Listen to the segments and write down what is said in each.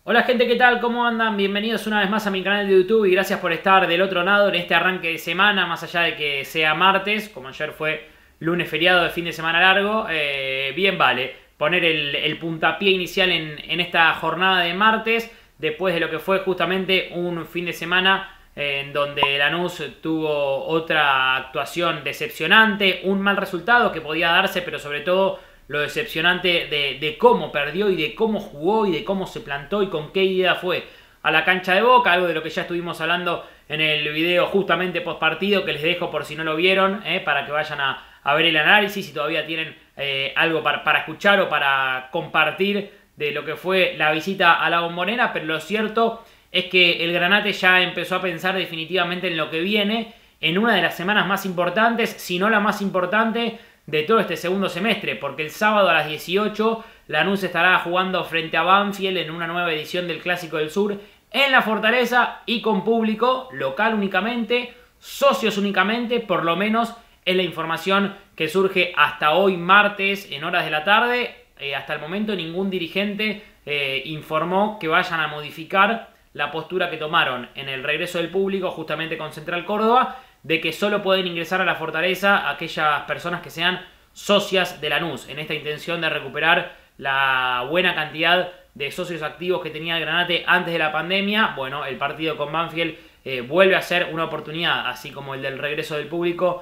Hola gente, ¿qué tal? ¿Cómo andan? Bienvenidos una vez más a mi canal de YouTube y gracias por estar del otro lado en este arranque de semana, más allá de que sea martes, como ayer fue lunes feriado de fin de semana largo, bien vale poner el puntapié inicial en esta jornada de martes, después de lo que fue justamente un fin de semana en donde Lanús tuvo otra actuación decepcionante, un mal resultado que podía darse, pero sobre todo lo decepcionante de cómo perdió y de cómo jugó y de cómo se plantó y con qué idea fue a la cancha de Boca, algo de lo que ya estuvimos hablando en el video justamente post partido que les dejo por si no lo vieron, para que vayan a ver el análisis y todavía tienen algo para escuchar o para compartir de lo que fue la visita a la Bombonera. Pero lo cierto es que el Granate ya empezó a pensar definitivamente en lo que viene, en una de las semanas más importantes, si no la más importante de todo este segundo semestre, porque el sábado a las 18 Lanús estará jugando frente a Banfield en una nueva edición del Clásico del Sur en la Fortaleza y con público local únicamente, socios únicamente, por lo menos es la información que surge hasta hoy martes en horas de la tarde. Hasta el momento ningún dirigente informó que vayan a modificar la postura que tomaron en el regreso del público justamente con Central Córdoba, de que solo pueden ingresar a la Fortaleza aquellas personas que sean socias de Lanús, en esta intención de recuperar la buena cantidad de socios activos que tenía el Granate antes de la pandemia. Bueno, el partido con Banfield vuelve a ser una oportunidad, así como el del regreso del público,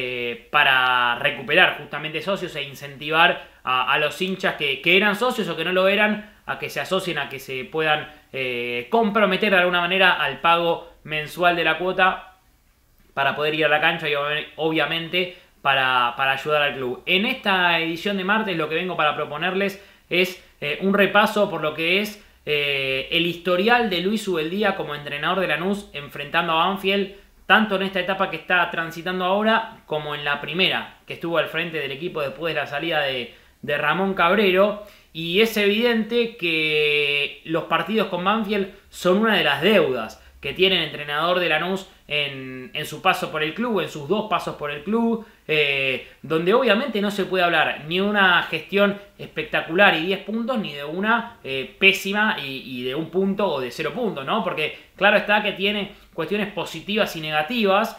para recuperar justamente socios e incentivar a los hinchas que eran socios o que no lo eran, a que se asocien, a que se puedan comprometer de alguna manera al pago mensual de la cuota para poder ir a la cancha y obviamente para ayudar al club. En esta edición de martes lo que vengo para proponerles es un repaso por lo que es el historial de Luis Ubeldía como entrenador de Lanús enfrentando a Banfield, tanto en esta etapa que está transitando ahora como en la primera, que estuvo al frente del equipo después de la salida de Ramón Cabrero. Y es evidente que los partidos con Banfield son una de las deudas que tiene el entrenador de Lanús en su paso por el club, en sus dos pasos por el club, donde obviamente no se puede hablar ni de una gestión espectacular y 10 puntos, ni de una pésima y de 1 punto o de 0 puntos, ¿no? Porque claro está que tiene cuestiones positivas y negativas.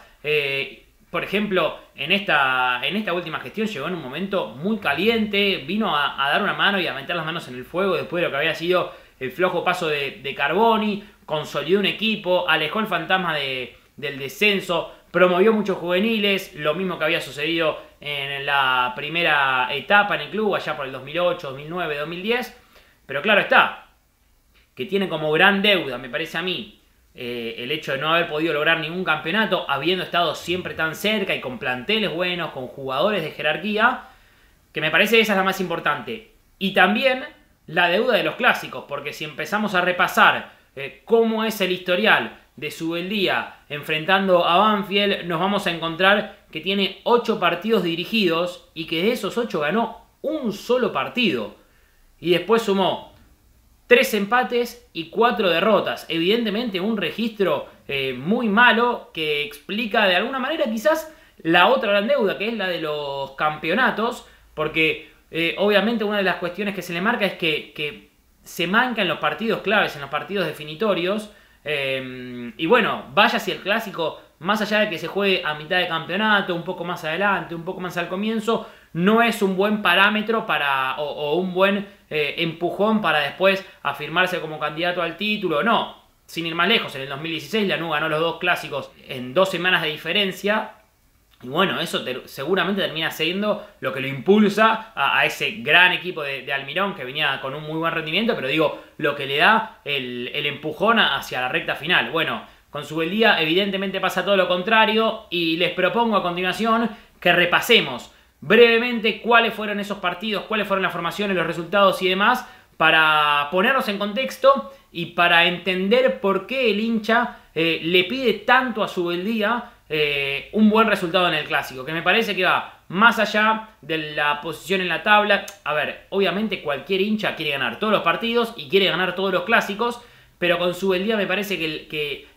Por ejemplo, en esta última gestión llegó en un momento muy caliente, vino a dar una mano y a meter las manos en el fuego después de lo que había sido el flojo paso de Carboni, consolidó un equipo, alejó el fantasma del descenso, promovió muchos juveniles, lo mismo que había sucedido en la primera etapa en el club, allá por el 2008, 2009, 2010. Pero claro está, que tiene como gran deuda, me parece a mí, el hecho de no haber podido lograr ningún campeonato, habiendo estado siempre tan cerca y con planteles buenos, con jugadores de jerarquía, que me parece que esa es la más importante. Y también la deuda de los clásicos, porque si empezamos a repasar cómo es el historial de Ubeldía enfrentando a Banfield, nos vamos a encontrar que tiene 8 partidos dirigidos y que de esos 8 ganó un solo partido. Y después sumó 3 empates y 4 derrotas. Evidentemente un registro muy malo que explica de alguna manera quizás la otra gran deuda, que es la de los campeonatos, porque obviamente una de las cuestiones que se le marca es que se manca en los partidos claves, en los partidos definitorios. Y bueno, vaya si el clásico, más allá de que se juegue a mitad de campeonato, un poco más adelante, un poco más al comienzo, no es un buen parámetro o un buen empujón para después afirmarse como candidato al título. No, sin ir más lejos, en el 2016 Lanús ganó los 2 clásicos en 2 semanas de diferencia. Y bueno, eso seguramente termina siendo lo que lo impulsa a ese gran equipo de Almirón, que venía con un muy buen rendimiento, pero digo, lo que le da el empujón hacia la recta final. Bueno, con Ubeldía evidentemente pasa todo lo contrario, y les propongo a continuación que repasemos brevemente cuáles fueron esos partidos, cuáles fueron las formaciones, los resultados y demás, para ponernos en contexto y para entender por qué el hincha le pide tanto a Ubeldía un buen resultado en el clásico, que me parece que va más allá de la posición en la tabla. A ver, obviamente cualquier hincha quiere ganar todos los partidos y quiere ganar todos los clásicos, pero con Ubeldía me parece que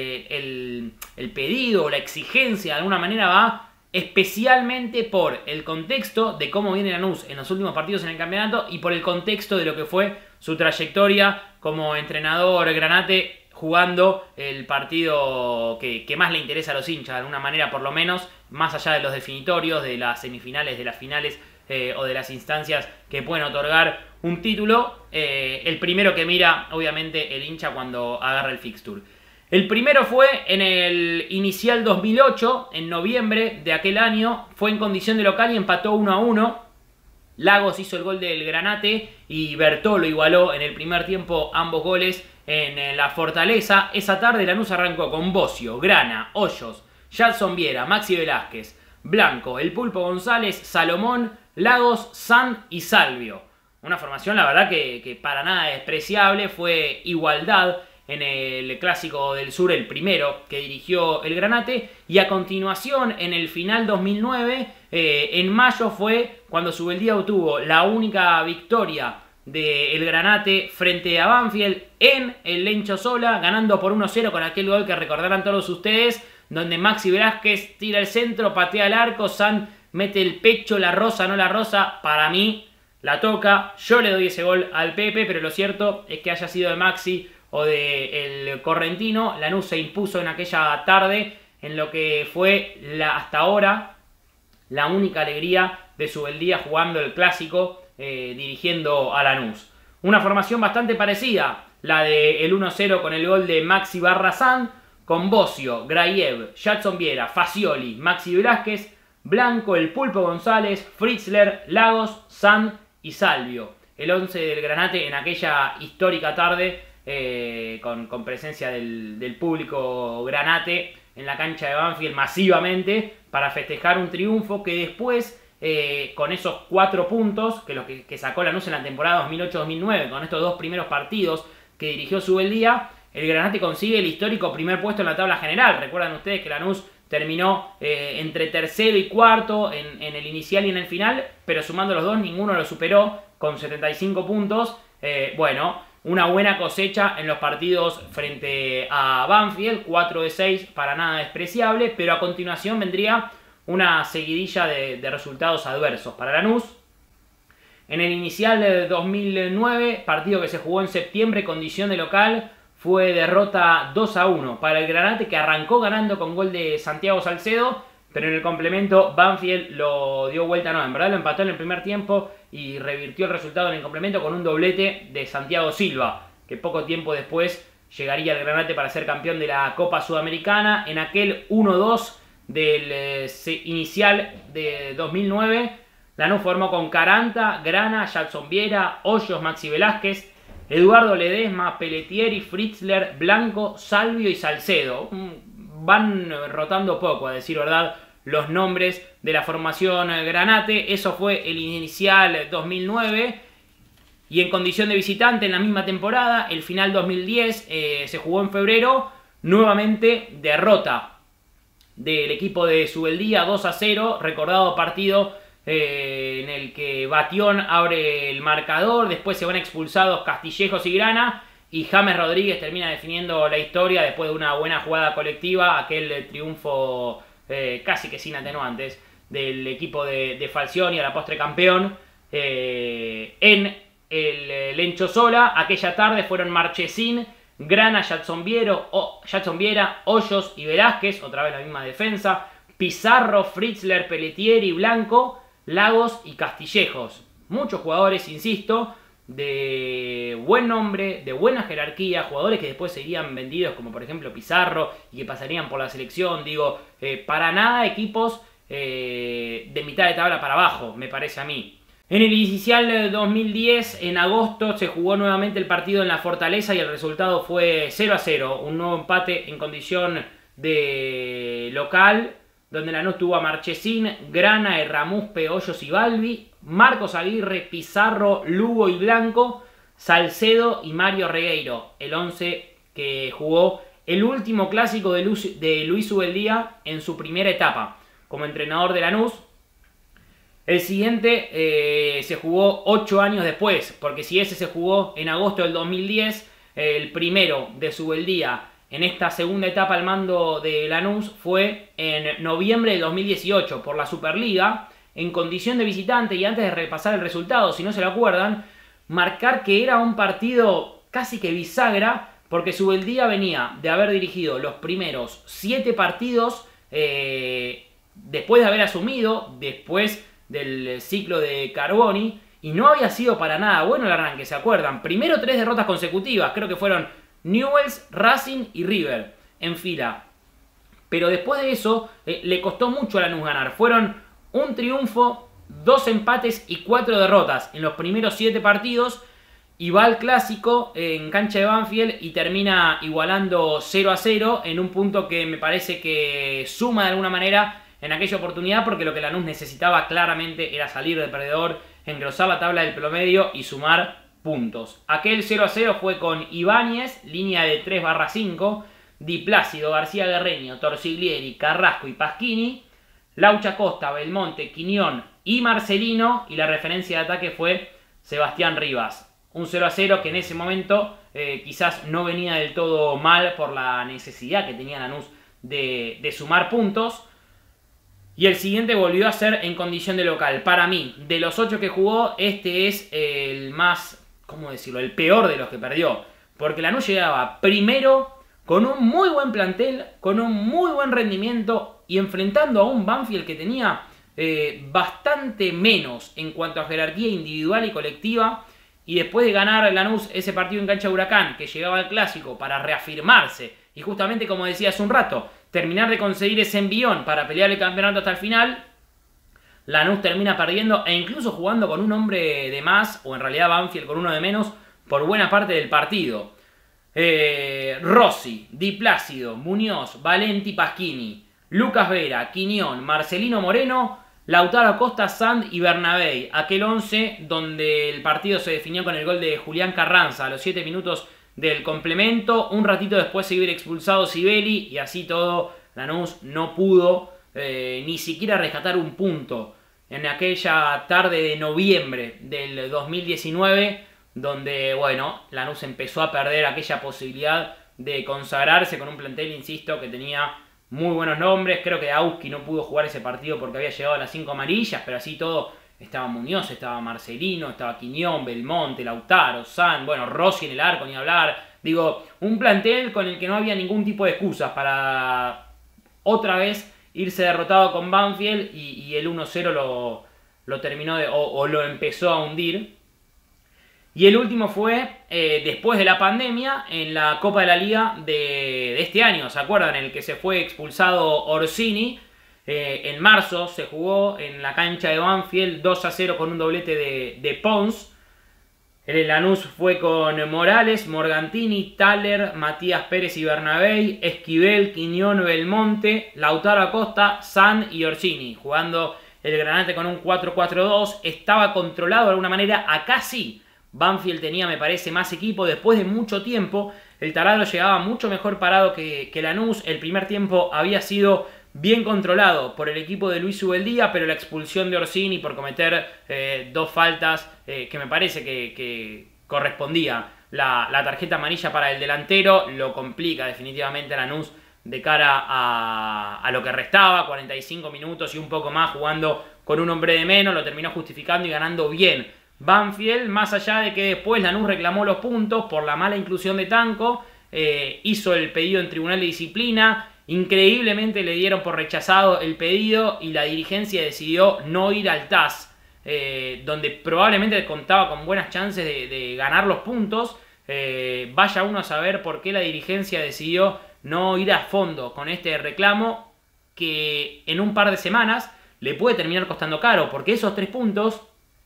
el pedido o la exigencia de alguna manera va especialmente por el contexto de cómo viene Lanús en los últimos partidos en el campeonato y por el contexto de lo que fue su trayectoria como entrenador Granate, jugando el partido que más le interesa a los hinchas, de alguna manera por lo menos, más allá de los definitorios, de las semifinales, de las finales o de las instancias que pueden otorgar un título. El primero que mira, obviamente, el hincha cuando agarra el fixture. El primero fue en el inicial 2008, en noviembre de aquel año, fue en condición de local y empató 1-1. Lagos hizo el gol del Granate y Bertolo igualó en el primer tiempo ambos goles en la Fortaleza. Esa tarde Lanús arrancó con Bocio, Grana, Hoyos, Jadson Viera, Maxi Velázquez, Blanco, El Pulpo González, Salomón, Lagos, San y Salvio. Una formación la verdad que para nada despreciable, fue igualdad en el Clásico del Sur, el primero que dirigió el Granate, y a continuación en el final 2009, en mayo fue cuando Subeldía obtuvo la única victoria del Granate frente a Banfield en el Lencho Sola, ganando por 1-0 con aquel gol que recordarán todos ustedes, donde Maxi Velázquez tira el centro, patea el arco, San mete el pecho, la rosa, no la rosa, para mí la toca, yo le doy ese gol al Pepe, pero lo cierto es que haya sido de Maxi o de el correntino, Lanús se impuso en aquella tarde en lo que fue hasta ahora la única alegría de Subeldía jugando el Clásico, dirigiendo a Lanús. Una formación bastante parecida, la del 1-0 con el gol de Maxi Barrasán, con Bocio, Graiev, Jadson Viera, Facioli, Maxi Velázquez, Blanco, El Pulpo González, Fritzler, Lagos, San y Salvio. El 11 del Granate en aquella histórica tarde, con presencia del público Granate en la cancha de Banfield masivamente, para festejar un triunfo que después, con esos 4 puntos que sacó Lanús en la temporada 2008-2009, con estos 2 primeros partidos que dirigió Subeldía, el Granate consigue el histórico primer puesto en la tabla general. Recuerdan ustedes que Lanús terminó entre tercero y cuarto en el inicial y en el final, pero sumando los dos ninguno lo superó con 75 puntos. Bueno, una buena cosecha en los partidos frente a Banfield, 4 de 6, para nada despreciable, pero a continuación vendría una seguidilla de resultados adversos para Lanús. En el inicial de 2009, partido que se jugó en septiembre, condición de local, fue derrota 2-1 para el Granate, que arrancó ganando con gol de Santiago Salcedo, pero en el complemento Banfield lo dio vuelta, no, en verdad lo empató en el primer tiempo y revirtió el resultado en el complemento con un doblete de Santiago Silva, que poco tiempo después llegaría al Granate para ser campeón de la Copa Sudamericana. En aquel 1-2 del inicial de 2009, Lanús formó con Caranta, Grana, Jadson Viera, Hoyos, Maxi Velázquez, Eduardo Ledesma, Pelletieri, Fritzler, Blanco, Salvio y Salcedo. Van rotando poco, a decir verdad, los nombres de la formación Granate. Eso fue el inicial 2009. Y en condición de visitante en la misma temporada, el final 2010, se jugó en febrero. Nuevamente derrota del equipo de Subeldía 2-0. Recordado partido en el que Batión abre el marcador, después se van expulsados Castillejos y Grana, y James Rodríguez termina definiendo la historia después de una buena jugada colectiva, aquel triunfo casi que sin atenuantes del equipo de Falcioni, a la postre campeón, en el Lencho Sola. Aquella tarde fueron Marchesín, Grana, Jadson Viera, Hoyos y Velázquez, otra vez la misma defensa, Pizarro, Fritzler, Pelletieri, Blanco, Lagos y Castillejos. Muchos jugadores, insisto, de buen nombre, de buena jerarquía, jugadores que después serían vendidos, como por ejemplo Pizarro, y que pasarían por la selección. Digo, para nada equipos de mitad de tabla para abajo, me parece a mí. En el inicial 2010, en agosto, se jugó nuevamente el partido en la Fortaleza y el resultado fue 0-0, un nuevo empate en condición de local, donde Lanús tuvo a Marchesín, Grana, Erramuspe, Hoyos y Balbi, Marcos Aguirre, Pizarro, Lugo y Blanco, Salcedo y Mario Regueiro, el 11 que jugó el último clásico de Luis Subeldía en su primera etapa como entrenador de Lanús. El siguiente se jugó 8 años después, porque si ese se jugó en agosto del 2010, el primero de Subeldía en esta segunda etapa al mando de Lanús fue en noviembre del 2018 por la Superliga, en condición de visitante. Y antes de repasar el resultado, si no se lo acuerdan, marcar que era un partido casi que bisagra, porque Zubeldia venía de haber dirigido los primeros 7 partidos después de haber asumido, después del ciclo de Carboni, y no había sido para nada bueno el arranque, ¿se acuerdan? Primero 3 derrotas consecutivas, creo que fueron Newell's, Racing y River en fila. Pero después de eso le costó mucho a Lanús ganar. Fueron un triunfo, 2 empates y 4 derrotas en los primeros 7 partidos. Y va al clásico en cancha de Banfield y termina igualando 0-0 en un punto que me parece que suma de alguna manera en aquella oportunidad, porque lo que Lanús necesitaba claramente era salir de perdedor, engrosar la tabla del promedio y sumar puntos. Aquel 0-0 fue con Ibáñez, línea de 3/5, Di Plácido, García Guerreño, Torsiglieri, Carrasco y Pasquini, Laucha Costa, Belmonte, Quiñón y Marcelino, y la referencia de ataque fue Sebastián Rivas. Un 0-0 que en ese momento quizás no venía del todo mal por la necesidad que tenía Lanús de sumar puntos. Y el siguiente volvió a ser en condición de local. Para mí, de los 8 que jugó, este es el más, ¿cómo decirlo?, el peor de los que perdió. Porque Lanús llegaba primero con un muy buen plantel, con un muy buen rendimiento y enfrentando a un Banfield que tenía bastante menos en cuanto a jerarquía individual y colectiva. Y después de ganar Lanús ese partido en cancha de Huracán, que llegaba al clásico para reafirmarse y justamente, como decía hace un rato, terminar de conseguir ese envión para pelear el campeonato hasta el final, Lanús termina perdiendo e incluso jugando con un hombre de más, o en realidad Banfield con uno de menos, por buena parte del partido. Rossi, Di Plácido, Muñoz, Valenti, Pasquini, Lucas Vera, Quiñón, Marcelino Moreno, Lautaro Costa, Sand y Bernabé. Aquel 11 donde el partido se definió con el gol de Julián Carranza a los 7 minutos del complemento. Un ratito después se hubiera expulsado Sibeli y así todo Lanús no pudo ni siquiera rescatar un punto en aquella tarde de noviembre del 2019, donde, bueno, Lanús empezó a perder aquella posibilidad de consagrarse con un plantel, insisto, que tenía muy buenos nombres. Creo que Auski no pudo jugar ese partido porque había llegado a las 5 amarillas, pero así todo estaba Muñoz, estaba Marcelino, estaba Quiñón, Belmonte, Lautaro, San, bueno, Rossi en el arco, ni hablar. Digo, un plantel con el que no había ningún tipo de excusas para otra vez irse derrotado con Banfield y el 1-0 lo terminó o lo empezó a hundir. Y el último fue después de la pandemia en la Copa de la Liga de este año, ¿se acuerdan? En el que se fue expulsado Orsini. En marzo se jugó en la cancha de Banfield 2-0 con un doblete de Pons. El Lanús fue con Morales, Morgantini, Thaler, Matías Pérez y Bernabé, Esquivel, Quiñón, Belmonte, Lautaro Acosta, San y Orsini, jugando el Granate con un 4-4-2. Estaba controlado de alguna manera, acá sí. Banfield tenía, me parece, más equipo después de mucho tiempo. El taladro llegaba mucho mejor parado que Lanús. El primer tiempo había sido bien controlado por el equipo de Luis Zubeldia, pero la expulsión de Orsini por cometer 2 faltas que me parece que correspondía la tarjeta amarilla para el delantero, lo complica definitivamente a Lanús de cara a lo que restaba, 45 minutos y un poco más jugando con un hombre de menos. Lo terminó justificando y ganando bien Banfield, más allá de que después Lanús reclamó los puntos por la mala inclusión de Tanco, hizo el pedido en Tribunal de Disciplina, increíblemente le dieron por rechazado el pedido y la dirigencia decidió no ir al TAS, donde probablemente contaba con buenas chances de ganar los puntos. Vaya uno a saber por qué la dirigencia decidió no ir a fondo con este reclamo, que en un par de semanas le puede terminar costando caro, porque esos 3 puntos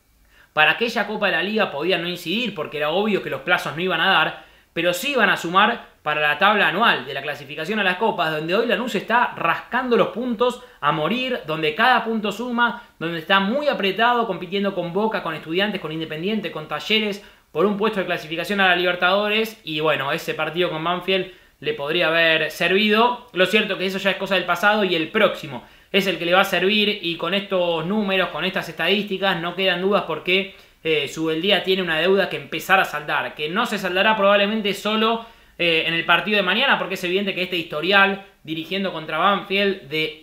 para aquella Copa de la Liga podían no incidir porque era obvio que los plazos no iban a dar, pero sí iban a sumar para la tabla anual de la clasificación a las Copas, donde hoy Lanús está rascando los puntos a morir, donde cada punto suma, donde está muy apretado compitiendo con Boca, con Estudiantes, con Independiente, con Talleres, por un puesto de clasificación a la Libertadores. Y bueno, ese partido con Banfield le podría haber servido. Lo cierto es que eso ya es cosa del pasado y el próximo es el que le va a servir, y con estos números, con estas estadísticas, no quedan dudas porque Zubeldia tiene una deuda que empezar a saldar, que no se saldará probablemente solo en el partido de mañana, porque es evidente que este historial dirigiendo contra Banfield de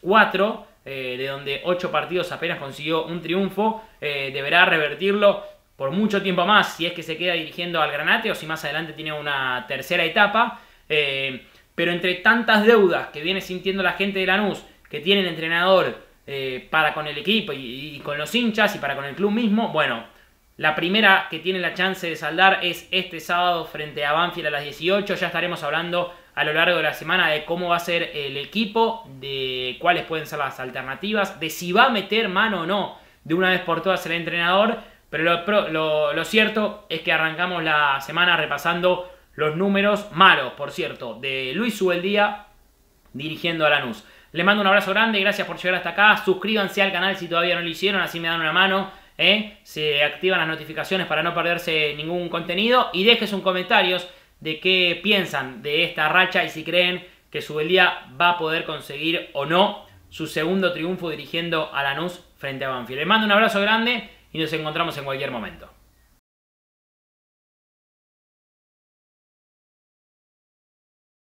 1-3-4, de donde 8 partidos apenas consiguió un triunfo, deberá revertirlo por mucho tiempo más si es que se queda dirigiendo al Granate o si más adelante tiene una tercera etapa. Pero entre tantas deudas que viene sintiendo la gente de Lanús, que tiene el entrenador para con el equipo y con los hinchas y para con el club mismo, bueno, la primera que tiene la chance de saldar es este sábado frente a Banfield a las 18. Ya estaremos hablando a lo largo de la semana de cómo va a ser el equipo, de cuáles pueden ser las alternativas, de si va a meter mano o no de una vez por todas el entrenador. Pero lo cierto es que arrancamos la semana repasando los números malos, por cierto, de Luis Ubeldía dirigiendo a Lanús. Les mando un abrazo grande, gracias por llegar hasta acá. Suscríbanse al canal si todavía no lo hicieron, así me dan una mano. Se activan las notificaciones para no perderse ningún contenido. Y dejen sus comentarios de qué piensan de esta racha y si creen que Ubeldía va a poder conseguir o no su segundo triunfo dirigiendo a Lanús frente a Banfield. Les mando un abrazo grande y nos encontramos en cualquier momento.